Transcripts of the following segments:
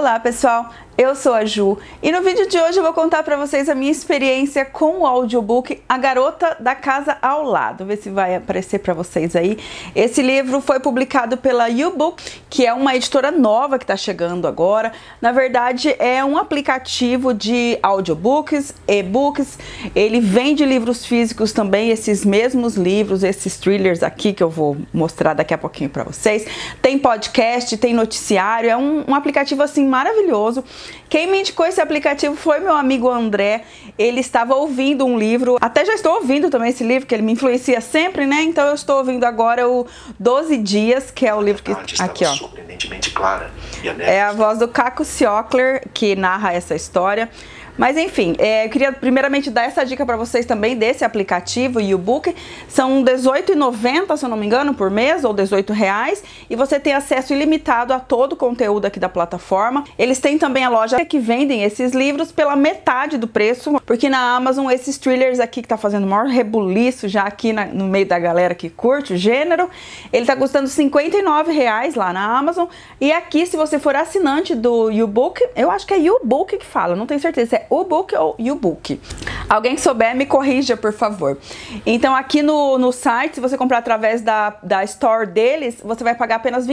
Olá pessoal, eu sou a Ju e no vídeo de hoje eu vou contar pra vocês a minha experiência com o audiobook A Garota da Casa ao Lado. Ver se vai aparecer pra vocês aí. Esse livro foi publicado pela YouBook, que é uma editora nova que tá chegando agora. Na verdade é um aplicativo de audiobooks, e-books. Ele vende livros físicos também, esses mesmos livros, esses thrillers aqui que eu vou mostrar daqui a pouquinho pra vocês. Tem podcast, tem noticiário, é um aplicativo assim maravilhoso. Quem me indicou esse aplicativo foi meu amigo André. Ele estava ouvindo um livro, até já estou ouvindo também esse livro, que ele me influencia sempre, né? Então eu estou ouvindo agora o 12 Dias, que é o livro que... Aqui, ó. Surpreendentemente clara. É a voz do Caco Ciocler que narra essa história. Mas enfim, eu queria primeiramente dar essa dica para vocês também desse aplicativo, YouBook. São R$18,90, se eu não me engano, por mês, ou R$18, e você tem acesso ilimitado a todo o conteúdo aqui da plataforma. Eles têm também a loja que vendem esses livros pela metade do preço, porque na Amazon esses thrillers aqui que tá fazendo o maior rebuliço já aqui no meio da galera que curte o gênero, ele tá custando R$59 lá na Amazon. E aqui, se você for assinante do YouBook, eu acho que é YouBook que fala, não tenho certeza se é o-book ou YouBook. Alguém que souber me corrija, por favor. Então aqui no site, se você comprar através da store deles, você vai pagar apenas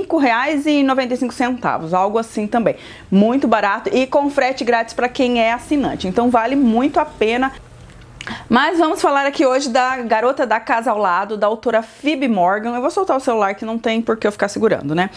R$25,95, algo assim também. Muito barato e com frete grátis para quem é assinante. Então vale muito a pena. Mas vamos falar aqui hoje da Garota da Casa ao Lado, da autora Phoebe Morgan. Eu vou soltar o celular que não tem por que eu ficar segurando, né?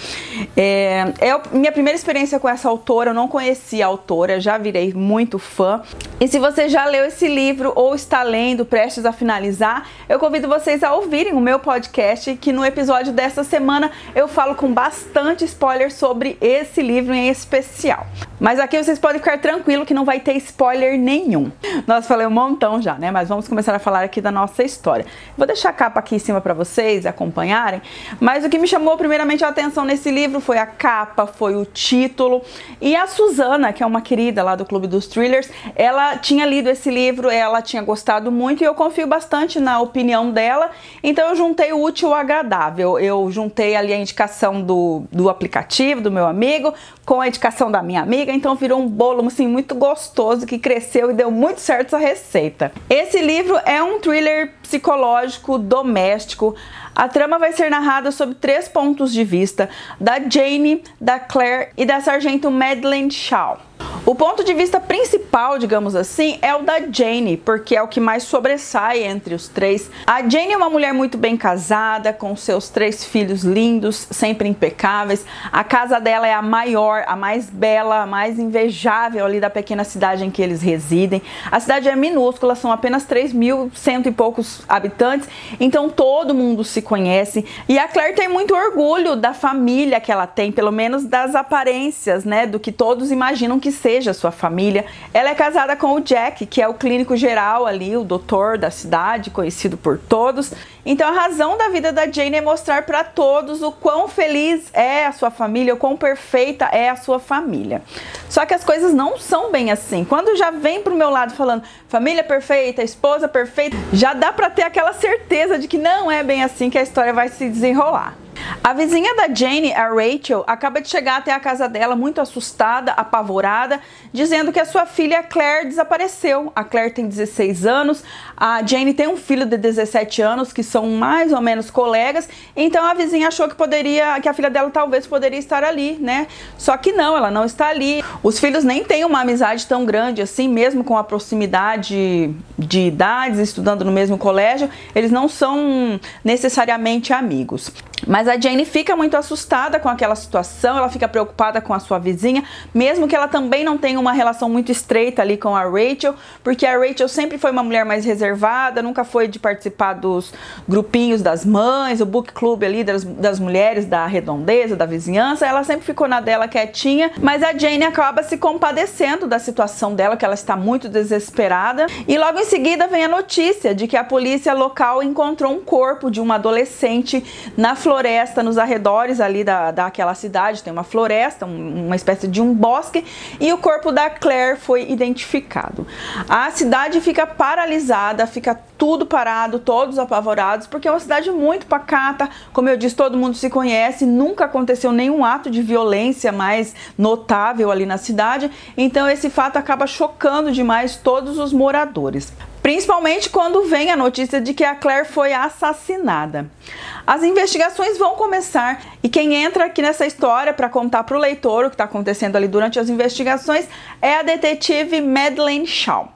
Minha primeira experiência com essa autora, eu não conhecia a autora, já virei muito fã. E se você já leu esse livro ou está lendo, prestes a finalizar, eu convido vocês a ouvirem o meu podcast, que no episódio dessa semana eu falo com bastante spoiler sobre esse livro em especial. Mas aqui vocês podem ficar tranquilo que não vai ter spoiler nenhum. Nossa, falei um montão já, né? Mas vamos começar a falar aqui da nossa história. Vou deixar a capa aqui em cima para vocês acompanharem, mas o que me chamou primeiramente a atenção nesse livro foi a capa, foi o título. E a Suzana, que é uma querida lá do Clube dos Thrillers, ela tinha lido esse livro, ela tinha gostado muito e eu confio bastante na opinião dela, então eu juntei o útil ao agradável. Eu juntei ali a indicação do aplicativo, do meu amigo, com a indicação da minha amiga, então virou um bolo assim muito gostoso que cresceu e deu muito certo essa receita. Esse livro é um thriller psicológico doméstico. A trama vai ser narrada sob 3 pontos de vista, da Jane, da Claire e da sargento Madeleine Shaw. O ponto de vista principal, digamos assim, é o da Jane, porque é o que mais sobressai entre os 3. A Jane é uma mulher muito bem casada, com seus 3 filhos lindos, sempre impecáveis. A casa dela é a maior, a mais bela, a mais invejável ali da pequena cidade em que eles residem. A cidade é minúscula, são apenas 3.100 e poucos habitantes, então todo mundo se conhece. E a Claire tem muito orgulho da família que ela tem, pelo menos das aparências, né, do que todos imaginam que seja sua família. Ela é casada com o Jack, que é o clínico geral ali, o doutor da cidade, conhecido por todos. Então a razão da vida da Jane é mostrar para todos o quão feliz é a sua família, o quão perfeita é a sua família. Só que as coisas não são bem assim. Quando já vem pro meu lado falando família perfeita, esposa perfeita, já dá para ter aquela certeza de que não é bem assim que a história vai se desenrolar. A vizinha da Jane, a Rachel, acaba de chegar até a casa dela muito assustada, apavorada, dizendo que a sua filha Claire desapareceu. A Claire tem 16 anos, a Jane tem um filho de 17 anos, que são mais ou menos colegas, então a vizinha achou que a filha dela talvez poderia estar ali, né? Só que não, ela não está ali. Os filhos nem têm uma amizade tão grande assim, mesmo com a proximidade de idades, estudando no mesmo colégio, eles não são necessariamente amigos. Mas a Jane fica muito assustada com aquela situação, ela fica preocupada com a sua vizinha, mesmo que ela também não tenha uma relação muito estreita ali com a Rachel, porque a Rachel sempre foi uma mulher mais reservada, nunca foi de participar dos grupinhos das mães, o book club ali das mulheres da redondeza, da vizinhança, ela sempre ficou na dela quietinha, mas a Jane acaba se compadecendo da situação dela, que ela está muito desesperada, e logo em seguida vem a notícia de que a polícia local encontrou um corpo de uma adolescente na floresta nos arredores ali daquela cidade, tem uma floresta, uma espécie de um bosque, e o corpo da Claire foi identificado. A cidade fica paralisada, fica tudo parado, todos apavorados, porque é uma cidade muito pacata, como eu disse, todo mundo se conhece, nunca aconteceu nenhum ato de violência mais notável ali na cidade, então esse fato acaba chocando demais todos os moradores. Principalmente quando vem a notícia de que a Claire foi assassinada. As investigações vão começar e quem entra aqui nessa história para contar para o leitor o que está acontecendo ali durante as investigações é a detetive Madeleine Shaw.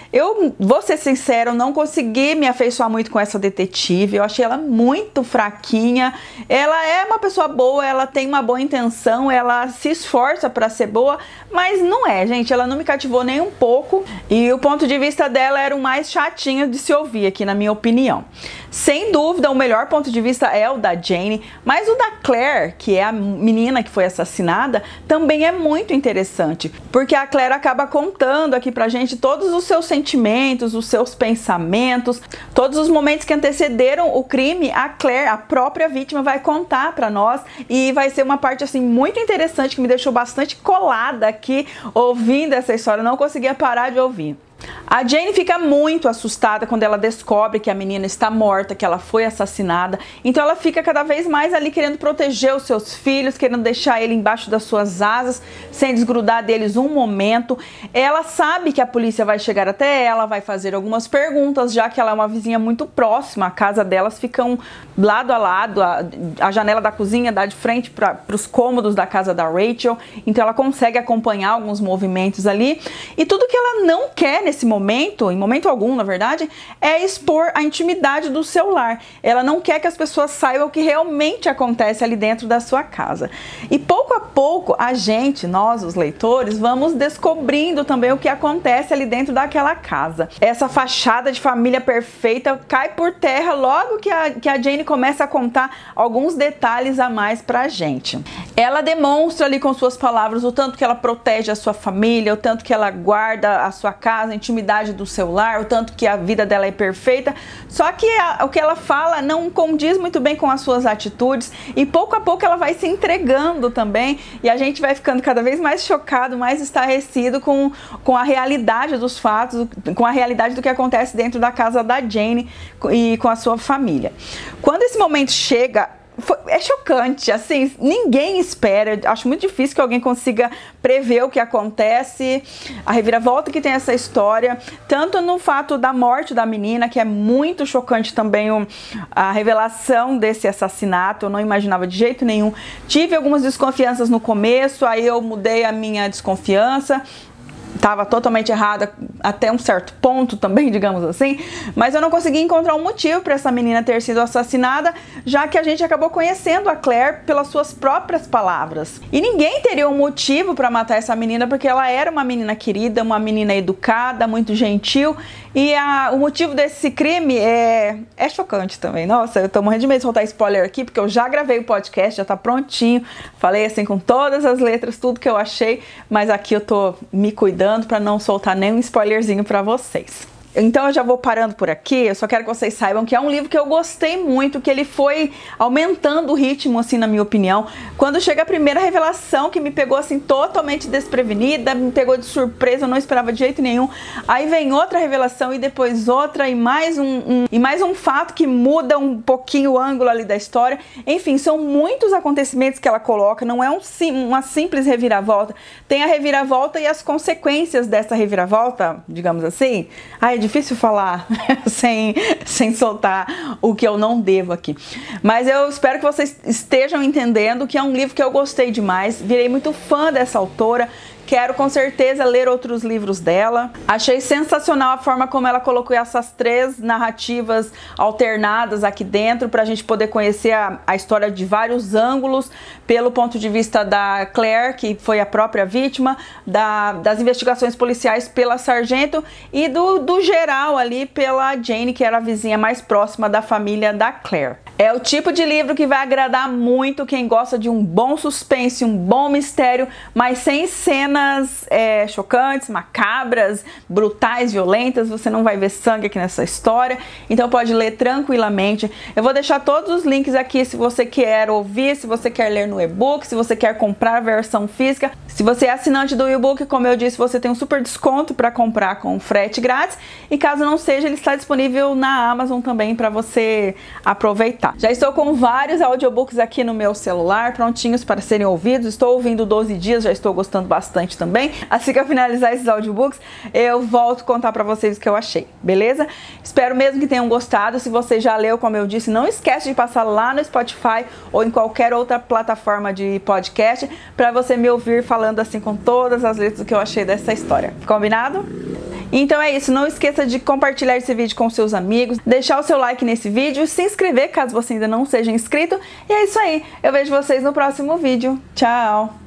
Eu vou ser sincero, não consegui me afeiçoar muito com essa detetive, eu achei ela muito fraquinha. Ela é uma pessoa boa, ela tem uma boa intenção, ela se esforça para ser boa, mas não é, gente, ela não me cativou nem um pouco e o ponto de vista dela era o mais chatinho de se ouvir aqui, na minha opinião. Sem dúvida, o melhor ponto de vista é o da Jane, mas o da Claire, que é a menina que foi assassinada, também é muito interessante, porque a Claire acaba contando aqui pra gente todos os seus sentimentos, os seus pensamentos, todos os momentos que antecederam o crime. A Claire, a própria vítima, vai contar pra nós e vai ser uma parte assim muito interessante que me deixou bastante colada aqui ouvindo essa história, eu não conseguia parar de ouvir. A Jane fica muito assustada quando ela descobre que a menina está morta, que ela foi assassinada. Então ela fica cada vez mais ali querendo proteger os seus filhos, querendo deixar ele embaixo das suas asas, sem desgrudar deles um momento. Ela sabe que a polícia vai chegar até ela, vai fazer algumas perguntas, já que ela é uma vizinha muito próxima. A casa delas ficam lado a lado, a janela da cozinha dá de frente para os cômodos da casa da Rachel. Então ela consegue acompanhar alguns movimentos ali. E tudo que ela não quer nesse momento, em momento algum, na verdade, é expor a intimidade do seu lar. Ela não quer que as pessoas saibam o que realmente acontece ali dentro da sua casa. E pouco a pouco, a gente, nós, os leitores, vamos descobrindo também o que acontece ali dentro daquela casa. Essa fachada de família perfeita cai por terra logo que a Jane começa a contar alguns detalhes a mais pra gente. Ela demonstra ali com suas palavras o tanto que ela protege a sua família, o tanto que ela guarda a sua casa, a intimidade do seu lar, o tanto que a vida dela é perfeita, só que o que ela fala não condiz muito bem com as suas atitudes e pouco a pouco ela vai se entregando também e a gente vai ficando cada vez mais chocado, mais estarrecido com a realidade dos fatos, com a realidade do que acontece dentro da casa da Jane e com a sua família. Quando esse momento chega, é chocante, assim, ninguém espera, acho muito difícil que alguém consiga prever o que acontece, a reviravolta que tem essa história, tanto no fato da morte da menina, que é muito chocante também a revelação desse assassinato, eu não imaginava de jeito nenhum, tive algumas desconfianças no começo, aí eu mudei a minha desconfiança, estava totalmente errada até um certo ponto também, digamos assim, mas eu não consegui encontrar um motivo para essa menina ter sido assassinada, já que a gente acabou conhecendo a Claire pelas suas próprias palavras. E ninguém teria um motivo para matar essa menina, porque ela era uma menina querida, uma menina educada, muito gentil, e o motivo desse crime é chocante também. Nossa, eu tô morrendo de medo de soltar spoiler aqui, porque eu já gravei o podcast, já tá prontinho, falei assim com todas as letras, tudo que eu achei, mas aqui eu tô me cuidando para não soltar nenhum spoilerzinho para vocês. Então eu já vou parando por aqui, eu só quero que vocês saibam que é um livro que eu gostei muito, que ele foi aumentando o ritmo, assim, na minha opinião. Quando chega a primeira revelação, que me pegou, assim, totalmente desprevenida, me pegou de surpresa, eu não esperava de jeito nenhum. Aí vem outra revelação e depois outra, e mais um fato que muda um pouquinho o ângulo ali da história. Enfim, são muitos acontecimentos que ela coloca, não é uma simples reviravolta. Tem a reviravolta e as consequências dessa reviravolta, digamos assim. É difícil falar sem soltar o que eu não devo aqui. Mas eu espero que vocês estejam entendendo que é um livro que eu gostei demais. Virei muito fã dessa autora. Quero com certeza ler outros livros dela. Achei sensacional a forma como ela colocou essas 3 narrativas alternadas aqui dentro, para a gente poder conhecer a história de vários ângulos, pelo ponto de vista da Claire, que foi a própria vítima, das investigações policiais pela sargento e do geral ali pela Jane, que era a vizinha mais próxima da família da Claire. É o tipo de livro que vai agradar muito quem gosta de um bom suspense, um bom mistério, mas sem cena cenas chocantes, macabras, brutais, violentas. Você não vai ver sangue aqui nessa história, então pode ler tranquilamente. Eu vou deixar todos os links aqui se você quer ouvir, se você quer ler no e-book, se você quer comprar a versão física. Se você é assinante do e-book, como eu disse, você tem um super desconto para comprar com frete grátis, e caso não seja, ele está disponível na Amazon também para você aproveitar. Já estou com vários audiobooks aqui no meu celular, prontinhos para serem ouvidos. Estou ouvindo 12 dias, já estou gostando bastante também. Assim que eu finalizar esses audiobooks, eu volto a contar para vocês o que eu achei, beleza? Espero mesmo que tenham gostado. Se você já leu, como eu disse, não esquece de passar lá no Spotify ou em qualquer outra plataforma de podcast para você me ouvir falando assim com todas as letras do que eu achei dessa história. Combinado? Então é isso, não esqueça de compartilhar esse vídeo com seus amigos, deixar o seu like nesse vídeo, se inscrever caso você ainda não seja inscrito. E é isso aí, eu vejo vocês no próximo vídeo. Tchau!